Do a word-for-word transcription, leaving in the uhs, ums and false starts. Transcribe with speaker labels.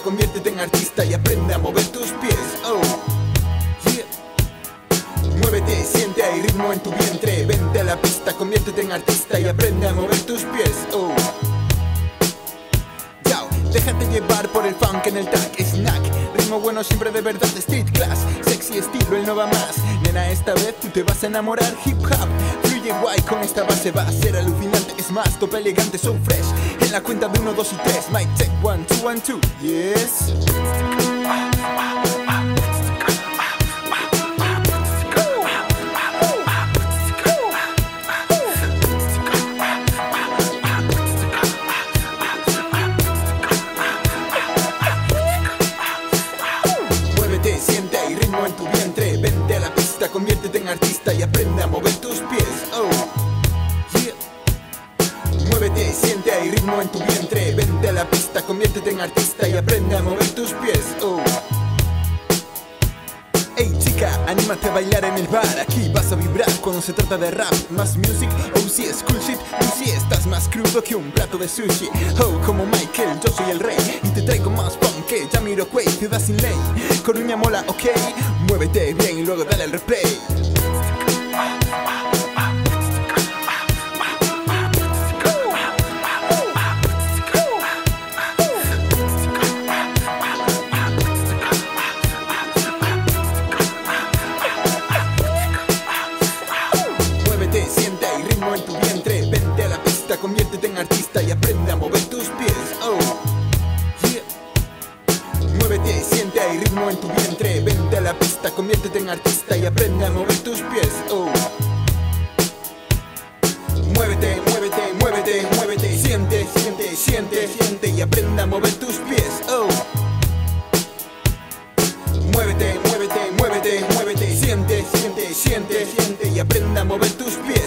Speaker 1: conviértete en artista y aprende a mover tus pies. Oh, yeah. Muévete, siente, hay ritmo en tu vientre. Vente a la pista, conviértete en artista y aprende a mover tus pies. Oh, yo, déjate llevar por el funk en el track. Snack, ritmo bueno siempre de verdad. Street class, sexy estilo, él no va más. Nena, esta vez tú te vas a enamorar. Hip hop, fluye guay, con esta base va a ser alucinante. Es más, top elegante, so fresh. En la cuenta de uno, dos y tres. Mic check, one, two, one, two. Yes. Muévete, siente, hay ritmo en tu vientre. Vente a la pista, conviértete en artista y aprende a mover tus pies. Oh, yeah. Muévete, siente, hay ritmo en tu vientre. Vente a la pista, conviértete en artista y aprende a mover tus pies. Oh. Hey chica, anímate a bailar en el bar. Aquí vas a vibrar cuando se trata de rap. Más music, oh sí, es cool shit. Tú sí estás más crudo que un plato de sushi. Oh, como Michael, yo soy el rey y te traigo más punk que Jamiroquai, ciudad sin ley. Coruña mola, ok. Muévete bien y luego dale al replay. Siente, hay ritmo en tu vientre. Vente a la pista, conviértete en artista y aprende a mover tus pies. Oh, yeah. Muévete, siente, hay ritmo en tu vientre. Vente a la pista, conviértete en artista y aprende a mover tus pies. Oh, muévete, muévete, muévete, muévete. Siente, siente, siente, siente y aprende a mover tus pies. Oh, muévete, muévete, muévete, muévete. Siente, siente, siente, siente y aprende a mover tus pies.